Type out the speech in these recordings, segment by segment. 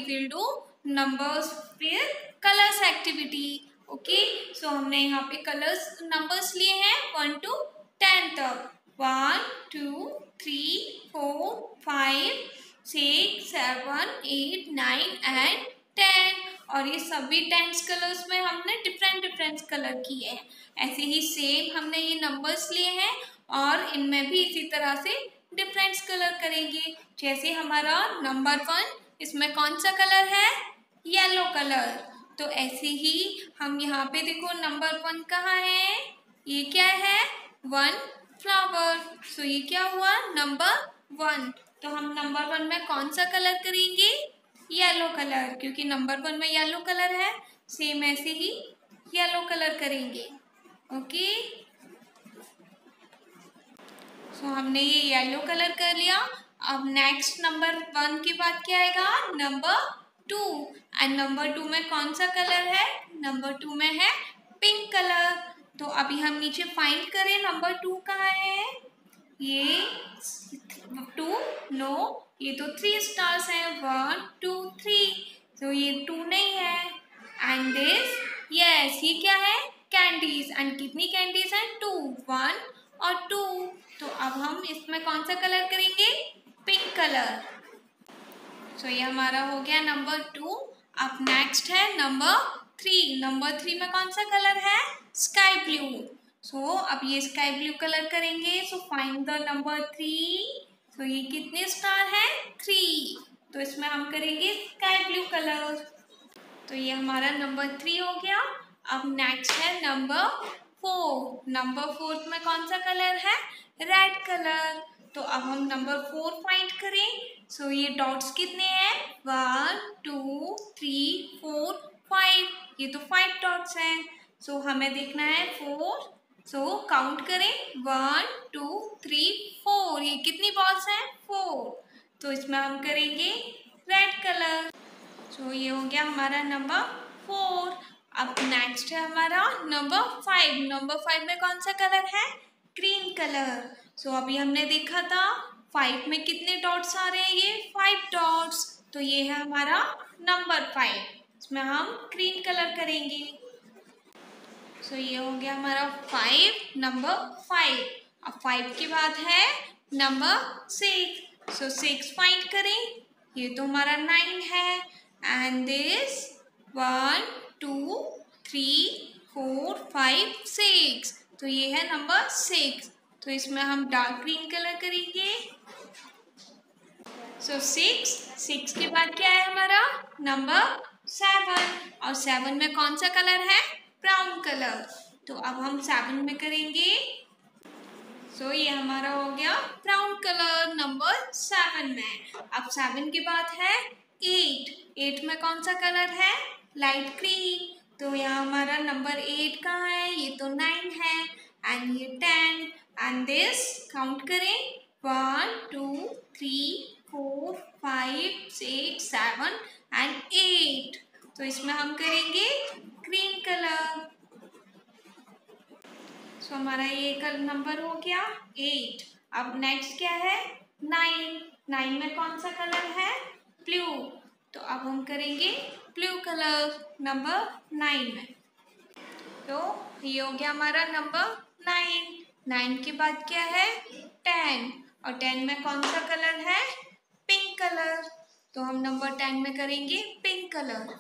Will do numbers फिर colours activity. Okay, so हमने यहाँ पे कलर्स नंबर्स लिए हैं 1 to 10 तक। 1 2 3 4 5 6 7 8 9 एंड 10। और ये सभी 10 कलर्स में हमने डिफरेंट कलर किए हैं। ऐसे ही सेम हमने ये नंबर्स लिए हैं और इनमें भी इसी तरह से डिफरेंट कलर करेंगे। जैसे हमारा नंबर 1, इसमें कौन सा कलर है? Yellow colour. तो ऐसे ही हम यहाँ पे देखो नंबर 1 कहाँ है? ये क्या है? 1 फ्लावर। सो ये क्या हुआ? नंबर 1। तो हम नंबर 1 में कौन सा कलर करेंगे? येलो कलर, क्योंकि नंबर 1 में येलो कलर है। सेम ऐसे ही येलो कलर करेंगे। ओके, सो हमने ये येलो कलर कर लिया। अब नेक्स्ट नंबर 1 के बाद क्या आएगा? नंबर 2। एंड नंबर 2 में कौन सा कलर है? नंबर 2 में है पिंक कलर। तो अभी हम नीचे फाइंड करें नंबर 2 कहाँ है? ये 2 नो, ये तो 3 स्टार्स हैं। 1 2 3, तो ये 2 नहीं है। एंड दिस, यस, ये क्या है? कैंडीज। एंड कितनी कैंडीज हैं? 2, 1 और 2। तो अब हम इसमें कौन सा कलर करेंगे? Pink colour. सो ये हमारा हो गया नंबर 2। अब नेक्स्ट है नंबर 3। नंबर 3 में कौन सा कलर है? Sky blue. सो अब ये स्काई ब्लू कलर करेंगे। So find the number 3। So ये कितने स्टार है? 3। तो इसमें हम करेंगे स्काई ब्लू कलर। तो ये हमारा नंबर 3 हो गया। अब नेक्स्ट है नंबर 4। नंबर 4 में कौन सा कलर है? Red colour. तो अब हम नंबर 4 फाइंड करें। सो ये डॉट्स कितने हैं? 1 2 3 4 5। ये तो 5 डॉट्स हैं। सो हमें देखना है 4। सो काउंट करें 1 2 3 4। ये कितनी बॉल्स हैं? 4। तो इसमें हम करेंगे रेड कलर। सो ये हो गया हमारा नंबर 4। अब नेक्स्ट है हमारा नंबर 5। नंबर 5 में कौन सा कलर है? Green colour. सो अभी हमने देखा था 5 में कितने डॉट्स आ रहे हैं? ये 5 डॉट्स। तो ये है हमारा नंबर 5। इसमें हम ग्रीन कलर करेंगे। सो ये हो गया हमारा 5, नंबर 5। अब 5 के बाद है नंबर 6। सो 6 फाइंड करें। ये तो हमारा 9 है। And this 1 2 3 4 5 6। तो ये है नंबर 6। तो इसमें हम डार्क ग्रीन कलर करेंगे। सो 6 के बाद क्या है हमारा? नंबर 7। और 7 में कौन सा कलर है? Brown colour. तो अब हम 7 में करेंगे। सो ये हमारा हो गया ब्राउन कलर नंबर 7 में। अब 7 के बाद है 8 में कौन सा कलर है? Light green. तो यहाँ हमारा नंबर 8 कहाँ है? ये तो 9 है। एंड ये 10। एंड दिस काउंट करें 1 2 3 4 5 6 7 एंड 8। तो इसमें हम करेंगे ग्रीन कलर। सो हमारा ये कलर नंबर हो गया 8। अब नेक्स्ट क्या है? 9 में कौन सा कलर है? ब्लू। तो अब हम करेंगे ब्लू कलर नंबर 9 में। तो ये हो गया हमारा नंबर 9 के बाद क्या है? 10। और 10 में कौन सा कलर है? Pink colour. तो हम नंबर 10 में करेंगे पिंक कलर।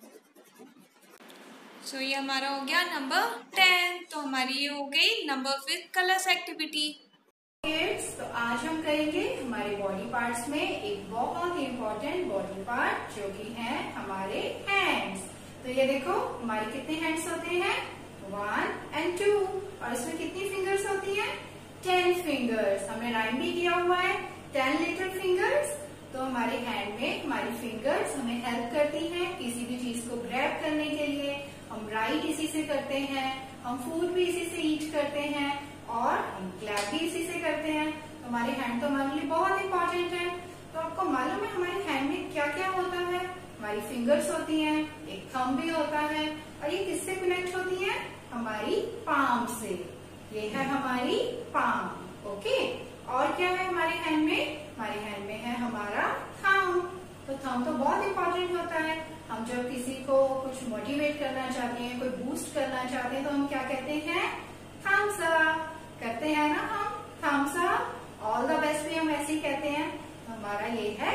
सो ये हमारा हो गया नंबर 10। तो हमारी ये हो गई नंबर 5 कलर्स एक्टिविटी। तो आज हम करेंगे हमारे बॉडी पार्ट्स में एक बहुत ही इम्पोर्टेंट बॉडी पार्ट जो कि है हमारे हैंड्स। तो ये देखो हमारे कितने हैंड्स होते हैं? 1 and 2। और इसमें कितनी फिंगर्स होती है? 10 फिंगर्स। हमने राइम भी किया हुआ है 10 लिटिल फिंगर्स। तो हमारे हैंड में हमारी फिंगर्स हमें हेल्प करती हैं किसी भी चीज को ग्रैब करने के लिए। हम राइट इसी से करते हैं, हम फूड भी इसी से ईट करते हैं और हम क्लैप भी इसी से करते हैं। तो हमारे हैंड तो हमारे लिए बहुत इंपॉर्टेंट है। तो आपको मालूम है हमारे हैंड में क्या क्या होता है? हमारी फिंगर्स होती हैं, एक थंब भी होता है और ये किससे कनेक्ट होती है? हमारी पाम से। ये है हमारी पाम। ओके, और क्या है हमारे हैंड में? हमारे हैंड में है हमारा थंब। तो थंब तो बहुत इंपॉर्टेंट होता है। हम जब किसी को कुछ मोटिवेट करना चाहते हैं, कोई बूस्ट करना चाहते हैं, तो हम क्या कहते हैं? थम्स अप करते हैं ना हम, thumbs up. All the best भी हम ऐसे ही कहते हैं। तो हमारा ये है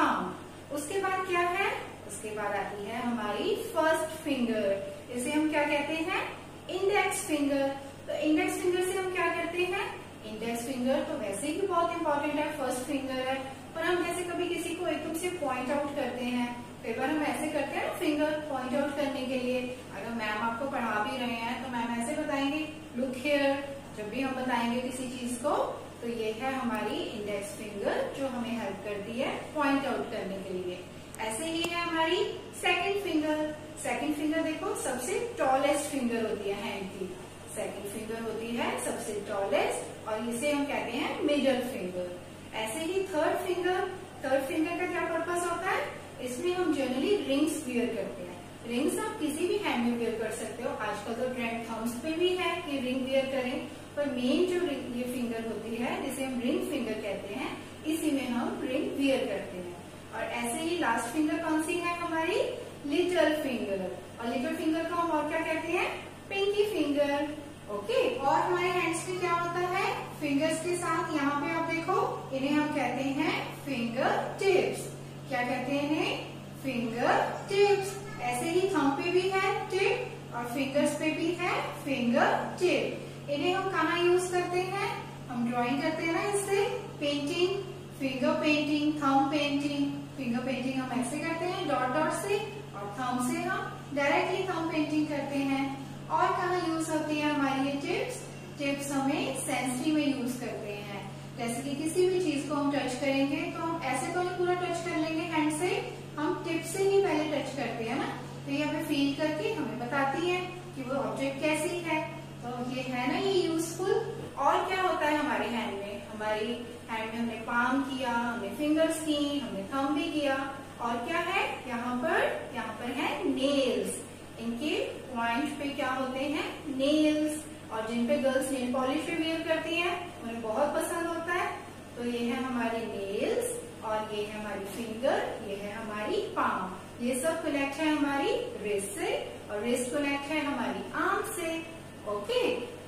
थंब। उसके बाद क्या है? उसके बाद आती है हमारी फर्स्ट फिंगर। इसे हम क्या कहते हैं? Index finger. तो इंडेक्स फिंगर से हम क्या करते हैं? इंडेक्स फिंगर तो वैसे ही बहुत इंपॉर्टेंट है, फर्स्ट फिंगर है, पर हम जैसे कभी किसी को एकदम से पॉइंट आउट करते हैं, कई बार हम ऐसे करते हैं फिंगर पॉइंट आउट करने के लिए। अगर मैम आपको पढ़ा भी रहे हैं तो मैम ऐसे बताएंगे लुक हियर, जब भी हम बताएंगे किसी चीज को। तो ये है हमारी इंडेक्स फिंगर जो हमें हेल्प करती है पॉइंट आउट करने के लिए। ऐसे ही है हमारी सेकंड फिंगर। सेकंड फिंगर देखो सबसे टॉलेस्ट फिंगर होती है हैंड की। सेकंड फिंगर होती है सबसे टॉलेस्ट और इसे हम कहते हैं मिडल फिंगर। ऐसे ही थर्ड फिंगर। थर्ड फिंगर का क्या पर्पस होता है? इसमें हम जनरली रिंग्स वियर करते हैं। रिंग्स आप किसी भी हैंड में वियर कर सकते हो। आजकल तो ट्रेंड थम्स पे भी है कि रिंग वियर करें, पर मेन जो ये फिंगर होती है जिसे हम रिंग फिंगर कहते हैं, इसी में हम रिंग वियर करते हैं। और ऐसे ही लास्ट फिंगर कौन सी है हमारी? Little finger. और लिटिल फिंगर को हम और क्या कहते हैं? Pinky finger. ओके। और हमारे हैंड्स में क्या होता है? फिंगर्स के साथ यहाँ पे आप देखो, इन्हें हम कहते हैं फिंगर टिप्स। क्या कहते हैं? Finger tips. ऐसे ही थंब पे भी है टिप और फिंगर्स पे भी है फिंगर टिप। इन्हें हम कहाँ यूज करते हैं? हम ड्राइंग करते हैं ना इससे, painting, finger painting, thumb painting. Finger painting हम ऐसे करते हैं डॉट डॉट से, और थंब से हम डायरेक्टली थंब पेंटिंग करते हैं। और कहाँ यूज होती है हमारी ये टिप्स? टिप्स हमें सेंसरी में यूज करते हैं। जैसे कि किसी भी चीज को हम टच करेंगे तो हम ऐसे तो नहीं पूरा टच कर लेंगे हैंड से, हम टिप से ही पहले टच करते हैं ना। तो ये हमें फील करके हमें बताती है कि वो ऑब्जेक्ट कैसी है। तो ये है ना ये यूजफुल। और क्या होता है हमारे हैंड में? हमारी हैंड में हमने पाम किया, हमने फिंगर्स की, हमने थंब भी किया। और क्या है यहाँ पर है नेल्स। इनके पॉइंट पे क्या होते हैं? नेल्स। और जिन पे गर्ल्स नेल पॉलिश भी वेयर करती हैं उन्हें बहुत पसंद होता है। तो ये है हमारी नेल्स और ये है हमारी फिंगर, ये है हमारी पाम। ये सब कनेक्ट है हमारी रिस्ट से और रिस्ट कनेक्ट है हमारी आर्म से। ओके।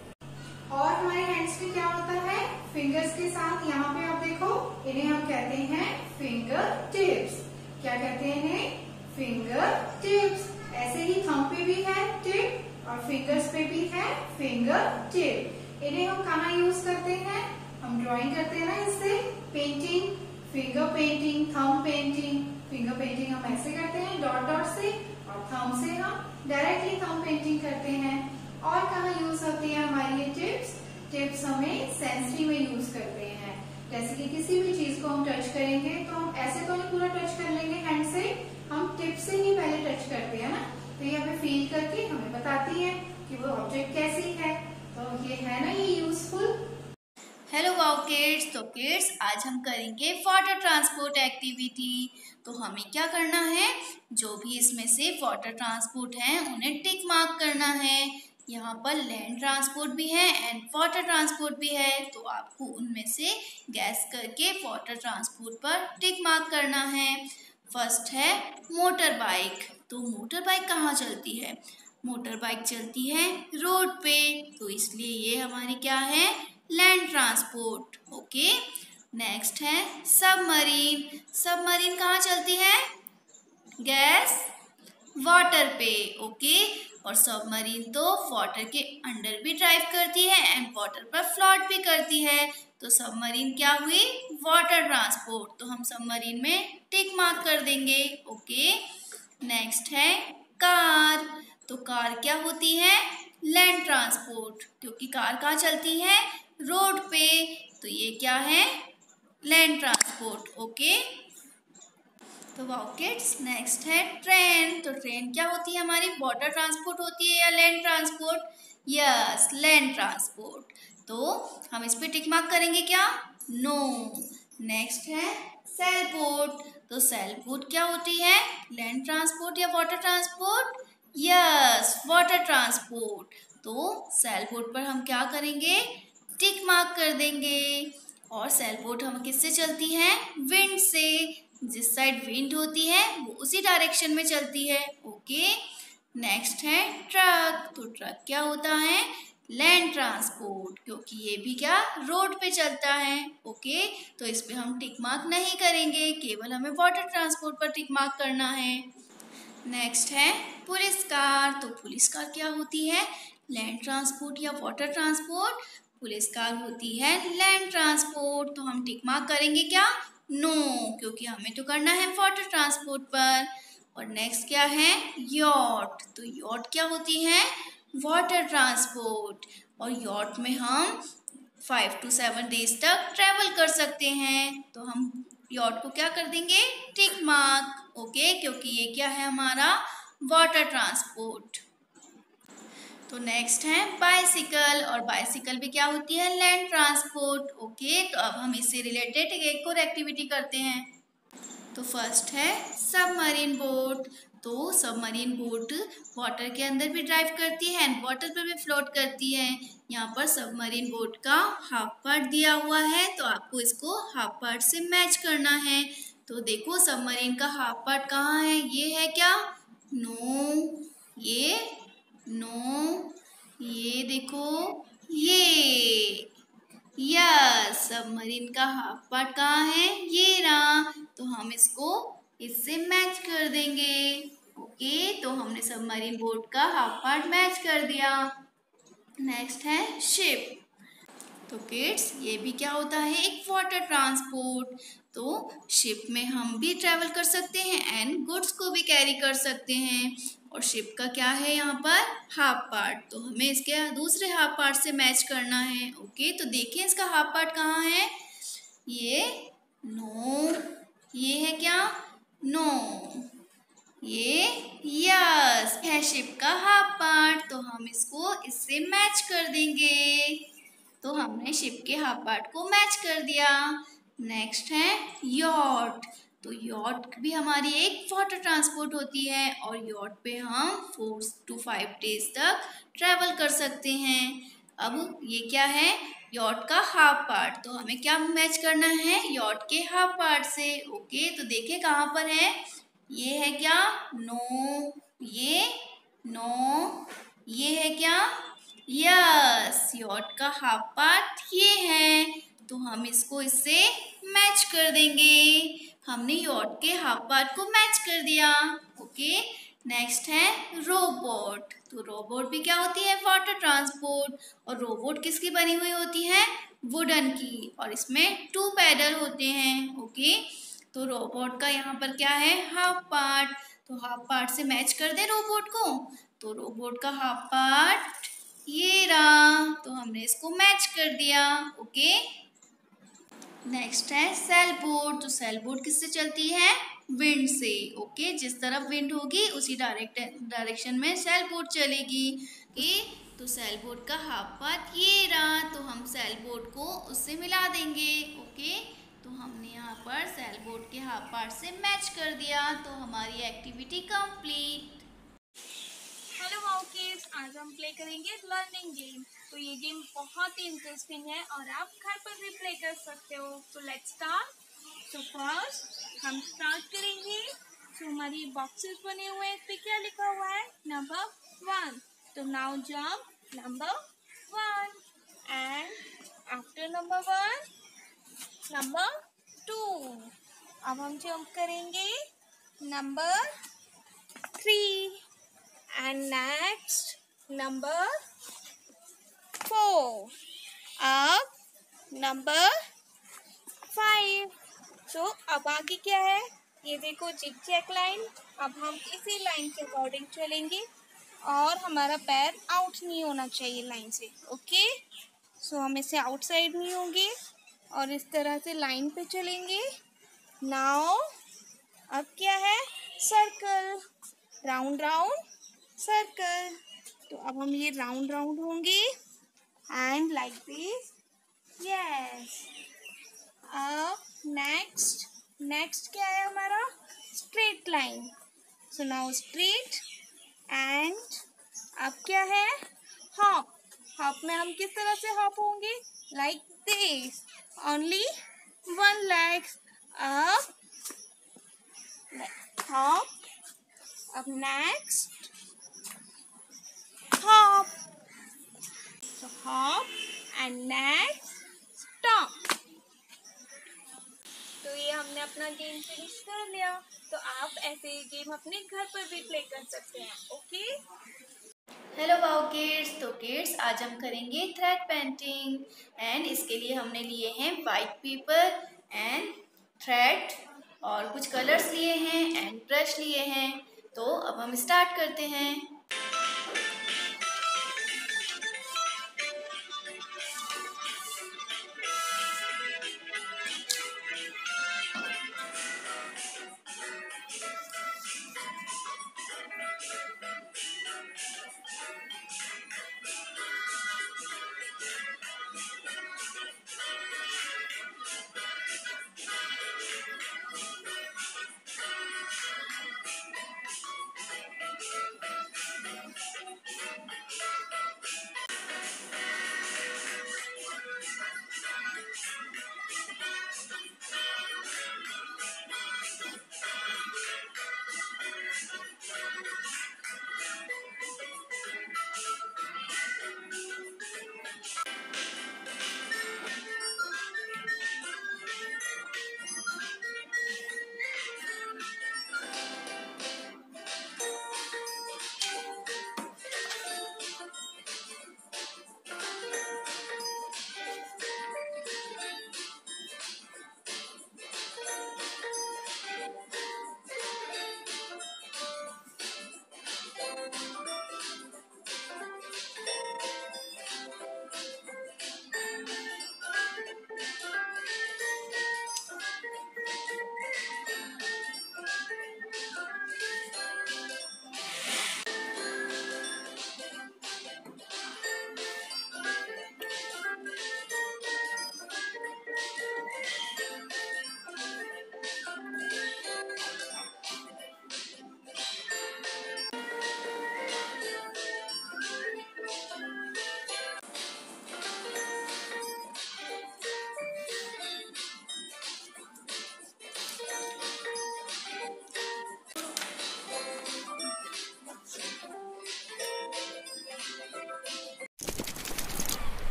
और हमारे हैंड्स में क्या होता है? फिंगर्स के साथ यहाँ पे आप देखो, इन्हें हम कहते हैं फिंगर टिप्स। क्या कहते हैं? Finger tips. ऐसे ही थंब पे भी है टिप और फिंगर्स पे भी है फिंगर टिप। इन्हें हम कहाँ यूज करते हैं? हम ड्राइंग करते हैं ना इससे, painting, finger painting, thumb painting. Finger painting हम ऐसे करते हैं डॉट डॉट से, और थंब से हम डायरेक्टली थंब पेंटिंग करते हैं। और कहाँ यूज होती है हमारी ये टिप्स? टिप्स हमें सेंसरी में यूज करते हैं। जैसे कि किसी भी चीज को हम टच करेंगे तो हम ऐसे तो नहीं पूरा टच कर लेंगे हैंड से, हम टिप से ही पहले टच करते हैं ना। तो ये हमें फील करके हमें बताती है कि वो ऑब्जेक्ट कैसी है। तो ये है ना ये यूजफुल। Hello wow kids. तो किड्स आज हम करेंगे वाटर ट्रांसपोर्ट एक्टिविटी। तो हमें क्या करना है? जो भी इसमें से वाटर ट्रांसपोर्ट है उन्हें टिक मार्क करना है। यहाँ पर लैंड ट्रांसपोर्ट भी है एंड वाटर ट्रांसपोर्ट भी है। तो आपको उनमें से गैस करके वाटर ट्रांसपोर्ट पर टिक मार्क करना है। फर्स्ट है मोटर बाइक। तो मोटर बाइक कहाँ चलती है? मोटर बाइक चलती है रोड पे, तो इसलिए ये हमारी क्या है? Land transport. ओके। नेक्स्ट है सबमरीन। सबमरीन कहाँ चलती है? गैस वाटर पे। ओके। और सबमरीन तो वाटर के अंडर भी ड्राइव करती है एंड वाटर पर फ्लोट भी करती है। तो सबमरीन क्या हुई? Water transport. तो हम सबमरीन में टिक मार्क कर देंगे। ओके। नेक्स्ट है कार। तो कार क्या होती है? लैंड ट्रांसपोर्ट, क्योंकि कार कहाँ चलती है? रोड पे। तो ये क्या है? Land transport. ओके। तो वाओ किड्स, नेक्स्ट है ट्रेन। तो ट्रेन क्या होती है हमारी? वाटर ट्रांसपोर्ट होती है या land transport? Yes, land transport. तो हम इस पे टिक मार्क करेंगे क्या? नो। नेक्स्ट है सेल बोट। तो सेल बोट क्या होती है? लैंड ट्रांसपोर्ट या water transport? Yes, water transport. तो सेल बोट पर हम क्या करेंगे? टिक मार्क कर देंगे। और सेल बोट हम किससे चलती है? विंड से। जिस साइड विंड होती है वो उसी डायरेक्शन में चलती है। ओके, नेक्स्ट है ट्रक। तो ट्रक क्या होता है? लैंड ट्रांसपोर्ट, क्योंकि ये भी क्या रोड पे चलता है। ओके, तो इस पे हम टिक मार्क नहीं करेंगे, केवल हमें वाटर ट्रांसपोर्ट पर टिक मार्क करना है। नेक्स्ट है पुलिस कार। तो पुलिस कार क्या होती है? लैंड ट्रांसपोर्ट या वाटर ट्रांसपोर्ट? पुलिस कार होती है लैंड ट्रांसपोर्ट। तो हम टिक मार्क करेंगे क्या? नो, क्योंकि हमें तो करना है वाटर ट्रांसपोर्ट पर। और नेक्स्ट क्या है? यॉट। तो यॉट क्या होती है? Water transport. और यॉट में हम 5 to 7 डेज तक ट्रैवल कर सकते हैं। तो हम यॉट को क्या कर देंगे? Tick mark. ओके, क्योंकि ये क्या है हमारा? Water transport. तो नेक्स्ट है बाइसिकल। और बाइसिकल भी क्या होती है? Land transport. ओके, तो अब हम इससे रिलेटेड एक और एक्टिविटी करते हैं। तो फर्स्ट है सबमरीन बोट। तो सबमरीन बोट वाटर के अंदर भी ड्राइव करती है एंड वाटर पर भी फ्लोट करती है। यहाँ पर सबमरीन बोट का हाफ पार्ट दिया हुआ है, तो आपको इसको हाफ पार्ट से मैच करना है। तो देखो सबमरीन का हाफ पार्ट कहाँ है? ये है क्या? नो, ये नो, ये देखो, ये यस, सबमरीन का हाफ पार्ट कहाँ है? ये रहा। तो हम इसको इससे मैच कर देंगे। ओके, तो हमने सबमरीन बोट का हाफ पार्ट मैच कर दिया। नेक्स्ट है शिप। तो किड्स, ये भी क्या होता है? एक वाटर ट्रांसपोर्ट। तो शिप में हम भी ट्रैवल कर सकते हैं एंड गुड्स को भी कैरी कर सकते हैं। और शिप का क्या है यहाँ पर? Half part. तो हमें इसके दूसरे हाफ पार्ट से मैच करना है। ओके, तो देखिए इसका हाफ पार्ट कहाँ है? ये नो, ये है क्या? नो, ये यस है शिप का हाफ पार्ट। तो हम इसको इससे मैच कर देंगे। तो हमने शिप के हाफ पार्ट को मैच कर दिया। नेक्स्ट है यॉट। तो यॉट भी हमारी एक वाटर ट्रांसपोर्ट होती है और यॉट पे हम 4 to 5 डेज तक ट्रैवल कर सकते हैं। अब ये क्या है? यॉट का हाफ पार्ट। तो हमें क्या मैच करना है? यॉट के हाफ पार्ट से। ओके, तो देखिए कहाँ पर है? ये है क्या? नो, ये नो, ये है क्या? यस, यॉट का हाफ पार्ट ये है। तो हम इसको इससे मैच कर देंगे। हमने यॉट के हाफ पार्ट को मैच कर दिया। ओके, नेक्स्ट है रोबोट। तो रोबोट भी क्या होती है? Water transport. और रोबोट किसकी बनी हुई होती है? वुडन की। और इसमें 2 पैडल होते हैं। ओके, तो रोबोट का यहाँ पर क्या है? Half part. तो हाफ पार्ट से मैच कर दे रोबोट को। तो रोबोट का हाफ पार्ट ये रहा। तो हमने इसको मैच कर दिया। ओके, नेक्स्ट है सेल बोट। तो सेल बोट किससे चलती है? विंड से। ओके, जिस तरफ विंड होगी उसी डायरेक्शन में सेल बोट चलेगी। ओके, तो सेल बोट का हाफ पार्ट ये रहा। तो हम सेल बोट को उससे मिला देंगे। ओके, तो हमने यहाँ पर सेल बोट के हाफ पार्ट से मैच कर दिया। तो हमारी activity complete. Hello wow kids, आज हम प्ले करेंगे लर्निंग गेम। तो ये गेम बहुत ही इंटरेस्टिंग है और आप घर पर भी प्ले कर सकते हो। तो लेट्स स्टार्ट। तो फर्स्ट हम स्टार्ट करेंगे। तो हमारी बॉक्सेस बने हुए हैं, इस पे क्या लिखा हुआ है? नंबर 1। तो now jump number 1 and after number 1 number 2। अब हम जंप करेंगे नंबर 3 and next number 4. अब number 5. तो अब आगे क्या है? ये देखो जिग-जैग लाइन। अब हम इसी लाइन के अकॉर्डिंग चलेंगे और हमारा पैर आउट नहीं होना चाहिए लाइन से। ओके, सो हम इससे आउटसाइड नहीं होंगे और इस तरह से लाइन पे चलेंगे। नाउ अब क्या है? Circle, round round circle. तो अब हम ये राउंड राउंड होंगे एंड लाइक दिस। यस, अब नेक्स्ट क्या है हमारा? Straight line. So now straight and अब क्या है? हॉप। हॉप में हम किस तरह से हॉप होंगे? Like this, only 1 leg up hop. Up next, hop. So hop and next stop. तो ये हमने अपना गेम फिनिश कर लिया। तो आप ऐसे गेम अपने घर पर भी प्ले कर सकते हैं। ओके। Hello wow kids. तो किड्स आज हम करेंगे थ्रेड पेंटिंग एंड इसके लिए हमने लिए हैं वाइट पेपर एंड थ्रेड और कुछ कलर्स लिए हैं एंड ब्रश लिए हैं। तो अब हम स्टार्ट करते हैं।